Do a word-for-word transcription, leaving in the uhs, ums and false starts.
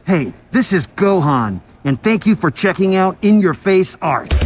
Hey, this is Gohan, and thank you for checking out In Your Face Art.